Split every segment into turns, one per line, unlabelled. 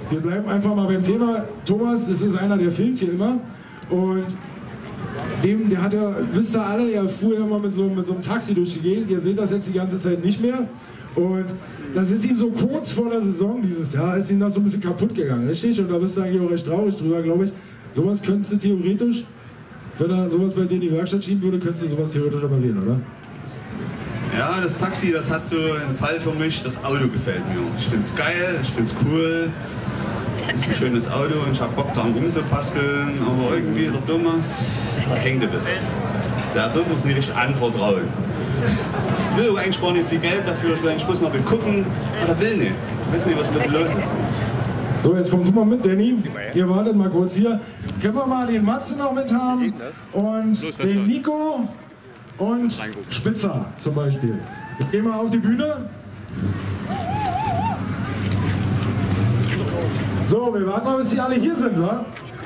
wir bleiben einfach mal beim Thema. Thomas, das ist einer, der filmt hier immer. Und der hat ja, wisst ihr alle, er fuhr ja immer mit so einem Taxi durch die Gegend. Ihr seht das jetzt die ganze Zeit nicht mehr. Und das ist ihm so kurz vor der Saison dieses Jahr, ist ihm das so ein bisschen kaputt gegangen, richtig? Und da bist du eigentlich auch recht traurig drüber, glaube ich. Sowas könntest du theoretisch, wenn er sowas bei dir in die Werkstatt schieben würde, könntest du sowas theoretisch reparieren, oder?
Ja, das Taxi, das hat so einen Fall für mich. Das Auto gefällt mir. Ich finde es geil, ich finde es cool. Es ist ein schönes Auto und ich habe Bock daran rumzubasteln, aber irgendwie der Thomas, der hängt ein bisschen. Der tut uns nicht richtig anvertrauen. Ich will eigentlich gar nicht viel Geld dafür, ich will eigentlich bloß mal gucken, aber der will nicht. Ich weiß nicht, was mit ihm los ist.
So, jetzt komm du mal mit, Danny. Ihr wartet mal kurz hier. Können wir mal den Matze noch mit haben und den Nico und Spitzer zum Beispiel. Gehen wir auf die Bühne. So, wir warten mal, bis die alle hier sind, wa?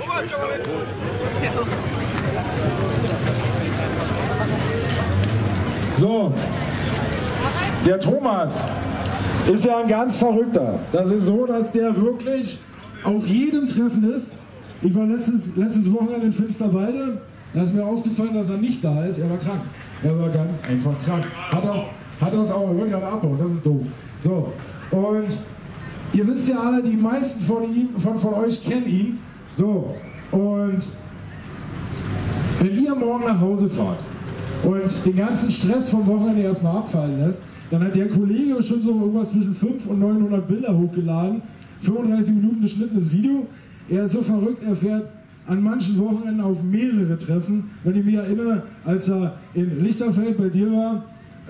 So, der Thomas ist ja ein ganz Verrückter. Das ist so, dass der wirklich auf jedem Treffen ist. Ich war letztes Wochenende in Finsterwalde. Da ist mir aufgefallen, dass er nicht da ist. Er war krank. Er war ganz einfach krank. Hat das auch, er wollte gerade abbauen, das ist doof. So, und ihr wisst ja alle, die meisten von euch kennen ihn. So, und wenn ihr morgen nach Hause fahrt und den ganzen Stress vom Wochenende erstmal abfallen lässt, dann hat der Kollege schon so irgendwas zwischen 500 und 900 Bilder hochgeladen, 35 Minuten geschnittenes Video. Er ist so verrückt, er fährt an manchen Wochenenden auf mehrere Treffen. Wenn ich mich erinnere, als er in Lichterfeld bei dir war,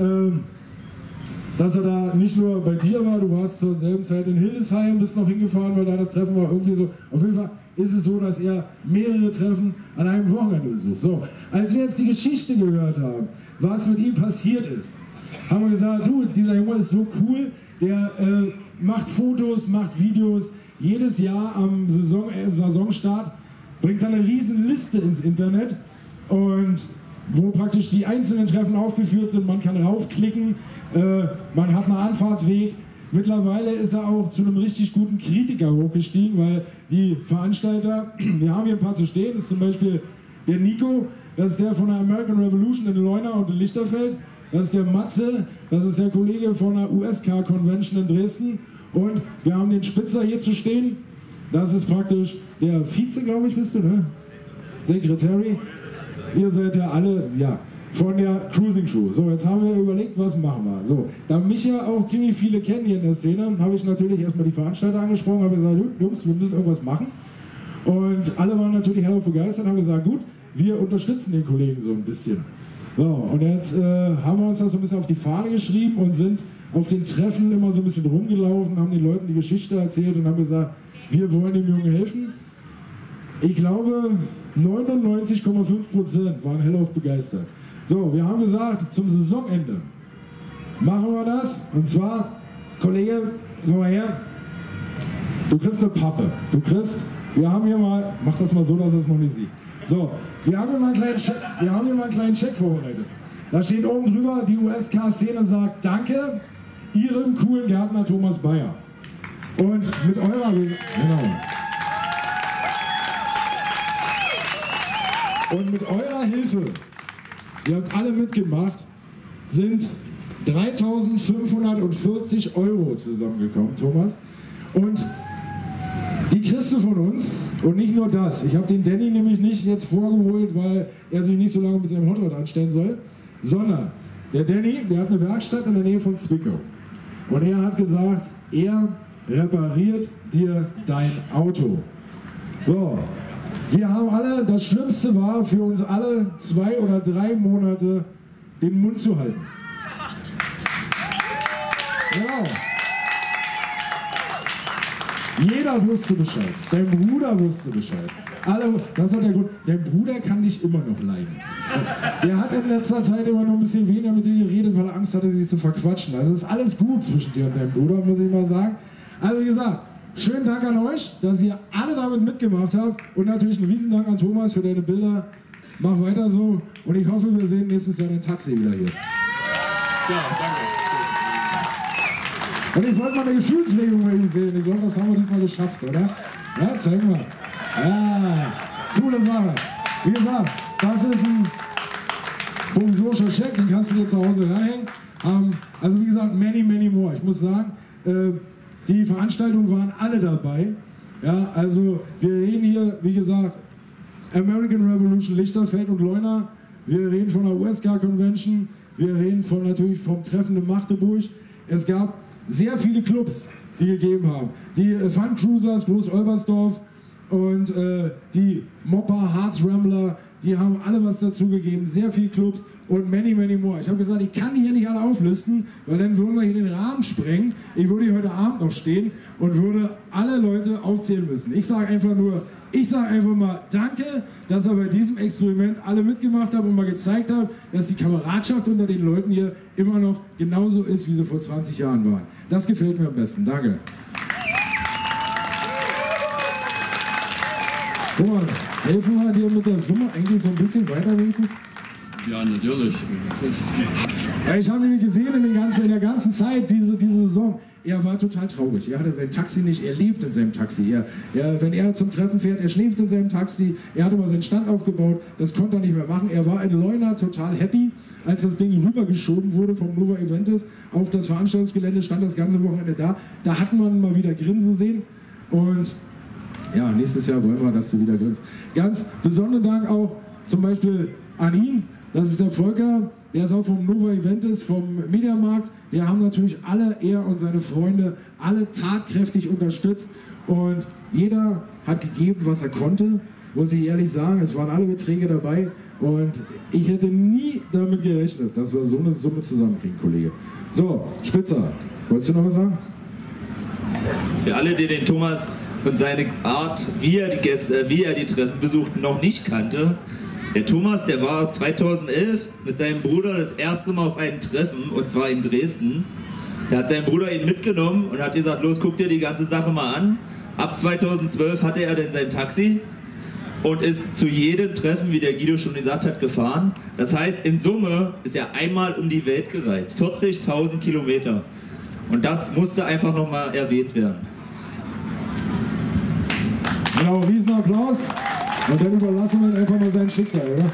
dass er da nicht nur bei dir war, du warst zur selben Zeit in Hildesheim, bist noch hingefahren, weil da das Treffen war, irgendwie so. Auf jeden Fall ist es so, dass er mehrere Treffen an einem Wochenende besucht. So, als wir jetzt die Geschichte gehört haben, was mit ihm passiert ist, haben wir gesagt, du, dieser Junge ist so cool, der macht Fotos, macht Videos, jedes Jahr am Saisonstart bringt er eine riesen Liste ins Internet und wo praktisch die einzelnen Treffen aufgeführt sind, man kann raufklicken, man hat einen Anfahrtsweg. Mittlerweile ist er auch zu einem richtig guten Kritiker hochgestiegen, weil die Veranstalter, wir haben hier ein paar zu stehen, das ist zum Beispiel der Nico, das ist der von der American Revolution in Leuna und in Lichterfeld, das ist der Matze, das ist der Kollege von der USK Convention in Dresden und wir haben den Spitzer hier zu stehen, das ist praktisch der Vize, glaube ich, bist du, ne? Secretary. Ihr seid ja alle, ja, von der Cruising Crew. So, jetzt haben wir überlegt, was machen wir. So, da mich ja auch ziemlich viele kennen hier in der Szene, habe ich natürlich erstmal die Veranstalter angesprochen, habe gesagt, Jungs, wir müssen irgendwas machen. Und alle waren natürlich hellauf begeistert und haben gesagt, gut, wir unterstützen den Kollegen so ein bisschen. So, und jetzt haben wir uns das so ein bisschen auf die Fahne geschrieben und sind auf den Treffen immer so ein bisschen rumgelaufen, haben den Leuten die Geschichte erzählt und haben gesagt, wir wollen dem Jungen helfen. Ich glaube, 99,5% waren hellauf begeistert. So, wir haben gesagt, zum Saisonende machen wir das. Und zwar, Kollege, komm mal her, du kriegst eine Pappe. Wir haben hier mal, mach das mal so, dass er es noch nicht sieht. So, wir haben hier mal einen kleinen Check vorbereitet. Da steht oben drüber, die USK-Szene sagt, danke, Ihrem coolen Gärtner Thomas Bayer. Und mit eurer, genau. Und mit eurer Hilfe, ihr habt alle mitgemacht, sind 3.540 € zusammengekommen, Thomas. Und die kriegst du von uns. Und nicht nur das. Ich habe den Danny nämlich nicht jetzt vorgeholt, weil er sich nicht so lange mit seinem Hotrod anstellen soll, sondern der Danny, der hat eine Werkstatt in der Nähe von Zwickau. Und er hat gesagt, er repariert dir dein Auto. So. Wir haben alle, das Schlimmste war für uns alle 2 oder 3 Monate den Mund zu halten. Genau. Jeder wusste Bescheid. Dein Bruder wusste Bescheid. Alle, das war der Grund. Dein Bruder kann dich immer noch leiden. Der hat in letzter Zeit immer noch ein bisschen weniger mit dir geredet, weil er Angst hatte, sich zu verquatschen. Also ist alles gut zwischen dir und deinem Bruder, muss ich mal sagen. Also wie gesagt, schönen Dank an euch, dass ihr alle damit mitgemacht habt und natürlich einen riesen Dank an Thomas für deine Bilder. Mach weiter so und ich hoffe, wir sehen nächstes Jahr den Taxi wieder hier.
Ja, danke.
Und ich wollte mal eine Gefühlslegung bei ihm sehen. Ich glaube, das haben wir diesmal geschafft, oder? Ja, zeig mal. Ja, coole Sache. Wie gesagt, das ist ein provisorischer Scheck, den kannst du dir zu Hause reinhängen. Also wie gesagt, many, many more. Ich muss sagen, die Veranstaltungen waren alle dabei. Ja, also wir reden hier, wie gesagt, American Revolution, Lichterfeld und Leuna. Wir reden von der USK Convention. Wir reden natürlich vom Treffen in Magdeburg. Es gab sehr viele Clubs, die gegeben haben. Die Fun Cruisers, Groß-Olbersdorf und die Mopper, Harz Rambler, die haben alle was dazu gegeben. Sehr viele Clubs und many, many more. Ich habe gesagt, ich kann die hier nicht alle auflisten, weil dann würden wir hier den Rahmen sprengen. Ich würde hier heute Abend noch stehen und würde alle Leute aufzählen müssen. Ich sage einfach mal danke, dass ihr bei diesem Experiment alle mitgemacht habt und mal gezeigt habt, dass die Kameradschaft unter den Leuten hier immer noch genauso ist, wie sie vor 20 Jahren waren. Das gefällt mir am besten. Danke. Thomas, helfen wir dir mit der Summe eigentlich so ein bisschen weiter wenigstens?
Ja, natürlich.
Ja, ich habe nämlich gesehen in der ganzen Zeit, diese Saison, er war total traurig. Er hatte sein Taxi nicht, er lebt in seinem Taxi. Wenn er zum Treffen fährt, er schläft in seinem Taxi. Er hatte mal seinen Stand aufgebaut, das konnte er nicht mehr machen. Er war in Leuna total happy, als das Ding rübergeschoben wurde vom Nova Eventis auf das Veranstaltungsgelände, stand das ganze Wochenende da. Da hat man mal wieder Grinsen sehen und ja, nächstes Jahr wollen wir, dass du wieder grinst. Ganz besonderen Dank auch zum Beispiel an ihn. Das ist der Volker, der ist auch vom Nova Eventis, vom Mediamarkt. Wir haben natürlich alle, er und seine Freunde, alle tatkräftig unterstützt. Und jeder hat gegeben, was er konnte. Muss ich ehrlich sagen, es waren alle Beträge dabei. Und ich hätte nie damit gerechnet, dass wir so eine Summe zusammenkriegen, Kollege. So, Spitzer, wolltest du noch was sagen?
Für alle, die den Thomas und seine Art, wie er die Treffen besucht, noch nicht kannte. Der Thomas, der war 2011 mit seinem Bruder das erste Mal auf einem Treffen, und zwar in Dresden. Da hat sein Bruder ihn mitgenommen und hat gesagt, los, guck dir die ganze Sache mal an. Ab 2012 hatte er dann sein Taxi und ist zu jedem Treffen, wie der Guido schon gesagt hat, gefahren. Das heißt, in Summe ist er einmal um die Welt gereist, 40.000 Kilometer. Und das musste einfach nochmal erwähnt werden.
Genau, Riesenapplaus. Und dann überlassen wir ihm einfach mal sein Schicksal, oder?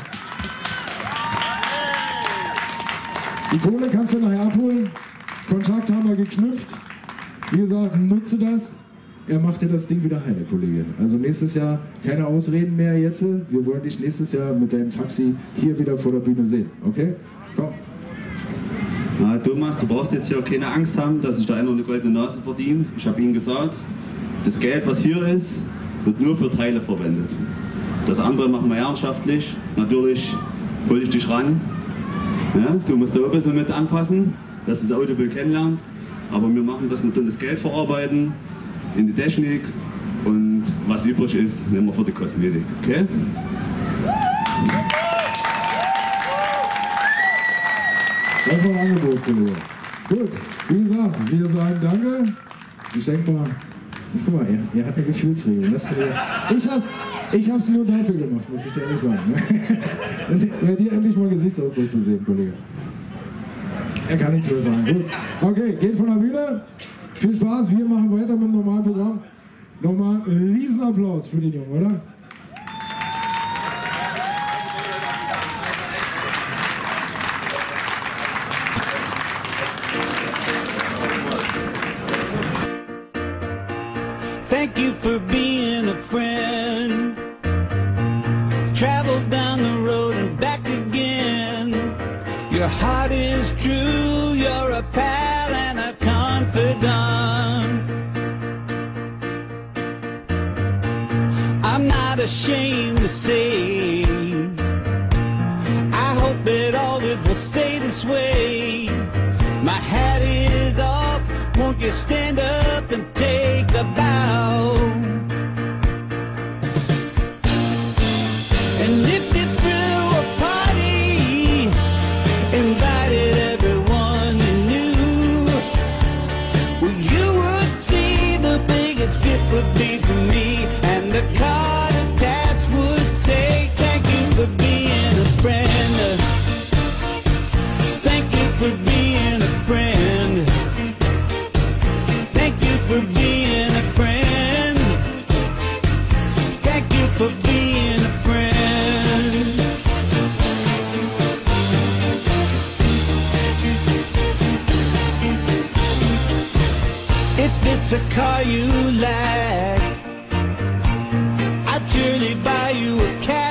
Die Kohle kannst du nachher abholen. Kontakt haben wir geknüpft. Wie gesagt, nutze das. Er macht dir das Ding wieder heil, der Kollege. Also nächstes Jahr keine Ausreden mehr jetzt. Wir wollen dich nächstes Jahr mit deinem Taxi hier wieder vor der Bühne sehen. Okay? Komm.
Na, Thomas, du brauchst jetzt hier keine Angst haben, dass sich da einer eine goldene Nase verdient. Ich habe Ihnen gesagt, das Geld, was hier ist, wird nur für Teile verwendet. Das andere machen wir ehrenamtlich. Natürlich hole ich dich ran. Ja, du musst da auch ein bisschen mit anfassen, dass du das Auto kennenlernst. Aber wir machen das mit das Geld verarbeiten, in die Technik, und was übrig ist, nehmen wir für die Kosmetik. Okay?
Das war ein Angebot, Kollege. Gut, wie gesagt, wir sagen danke. Ich denke mal, guck mal, er hat eine Gefühlsregung. Ich hab's nur dafür gemacht, muss ich dir ehrlich sagen. Bei dir endlich mal Gesichtsausdruck zu sehen, Kollege. Er kann nichts mehr sagen. Gut. Okay, geht von der Bühne. Viel Spaß, wir machen weiter mit dem normalen Programm. Nochmal einen Riesenapplaus für den Jungen, oder?
Thank you for being a friend. Travel down the road and back again. Your heart is true, you're a pal and a confidant. I'm not ashamed to say, I hope it always will stay this way. My hat is off, won't you stand up and take a bow? And if you threw a party, invited everyone you knew, well, you would see the biggest gift would be for me, and the card attached would say, thank you for being a friend. Thank you for being a friend. for being a friend. If it's a car you like, I'd surely buy you a cab.